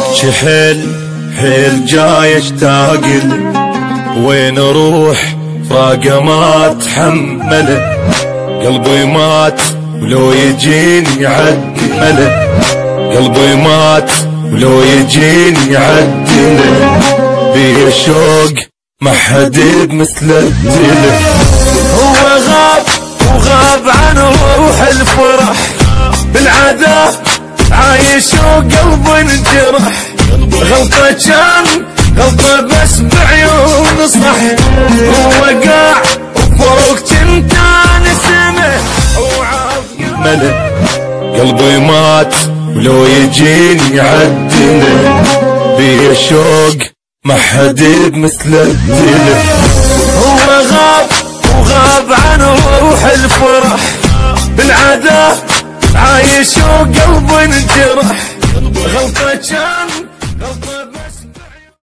شحيل حيل جاي اشتاقله، وين اروح فراقه ما اتحمله، قلبي مات ولو يجيني عدله، قلبي مات ولو يجيني عدله، بيه شوق ما حد بمثله. هو غاب وغاب عن روح الفرح، بالعذاب عايش وقلبه انجرح، غلطة كان غلطة بس بعيون صح، هو قاع وفوق تنتان سمه وعاف ملك، قلبي مات ولو يجيني عدله، بيه شوق ما حد بمثله. هو غاب وغاب عن روح الفرح، بالعذاب عايش وقلبه انجرح، غلطة كان